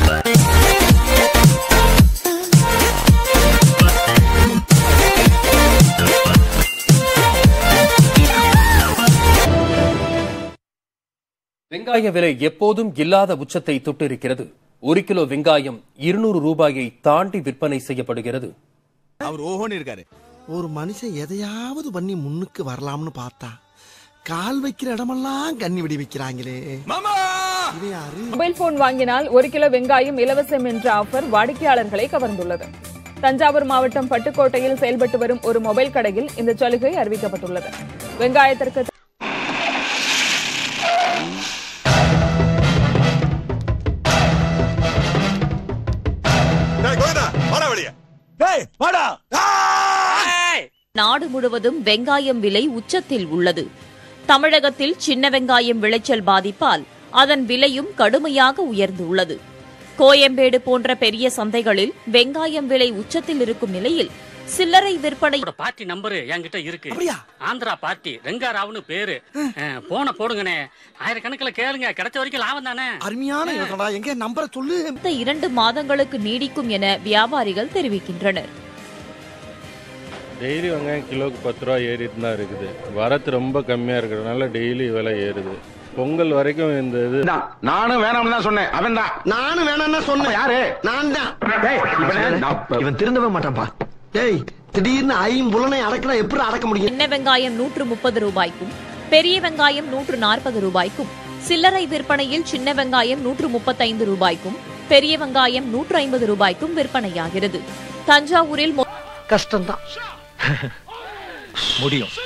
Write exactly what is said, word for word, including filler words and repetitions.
வெங்காய விலை எப்போதும் இல்லாத உச்சத்தை தொட்டிருக்கிறது. ஒரு கிலோ வெங்காயம் இருநூறு ரூபாயை தாண்டி விற்பனை செய்யப்படுகிறது. அவர் ஓஹோன்னு இருக்காரு. ஒரு மனுஷன் எதையாவது பண்ணி முன்னுக்கு வரலாம்னு பார்த்தா கால் வைக்கிற இடமெல்லாம் கண்ணி விடி வைக்கிறாங்களே. மொபைல் போன் வாங்கினால் ஒரு கிலோ வெங்காயம் இலவசம் என்ற ஆஃபர் வாடிக்கையாளர்களை கவர்ந்துள்ளது. தஞ்சாவூர் மாவட்டம் பட்டுக்கோட்டையில் செயல்பட்டு வரும் ஒரு மொபைல் கடையில் இந்த சலுகை அறிவிக்கப்பட்டுள்ளது. வெங்காயத்திற்கு நாடு முழுவதும் வெங்காயம் விலை உச்சத்தில் உள்ளது. தமிழகத்தில் சின்ன வெங்காயம் விளைச்சல் பாதிப்பால் அதன் விலையும் கடுமையாக உயர்ந்துள்ளது. கோயம்பேடு போன்ற பெரிய சந்தைகளில் வெங்காயம் விலை உச்சத்தில் இருக்கும் நிலையில் சில்லறை விற்பனை பார்ட்டி நம்பர் என்கிட்ட இருக்கு. ஆந்திரா பார்ட்டி ரெங்காராவ்னு பேரு. போன போடுங்கனே, ஆயிரக்கணக்கில் கேளுங்க, கிடைச்ச வரைக்கும் லாபம் தானே. அருமையான எங்க நம்பரை சொல்லு. இரண்டு மாதங்களுக்கு நீடிக்கும் என வியாபாரிகள் தெரிவிக்கின்றனர். டெய்லி வெங்காயம் கிலோக்கு பத்து ரூபா ஏறிட்டு தான் இருக்குது. வரத்து ரொம்ப கம்மியா இருக்கிறதுனால டெய்லி விலை ஏறுது. பொங்கல் வரைக்கும் இந்த இது நானும் வேணாம்னு தான் சொன்னேன். அவன் தான் நானும் வேணாம்னு சொன்னேன். யாரு? நான் தான். இவன் திருந்தவே மாட்டான்பா. ஏய், திடீர்னு ஐம்புலனை அடக்கினா எப்படி அடக்க முடியும்? சின்ன வெங்காயம் நூற்று முப்பது ரூபாய்க்கும் பெரிய வெங்காயம் நூற்று நாற்பது ரூபாய்க்கும், சில்லறை விற்பனையில் சின்ன வெங்காயம் நூற்று முப்பத்தைந்து ரூபாய்க்கும் பெரிய வெங்காயம் நூற்று ஐம்பது ரூபாய்க்கும் விற்பனையாகிறது. தஞ்சாவூரில் கஷ்டம்தான் முடியும்.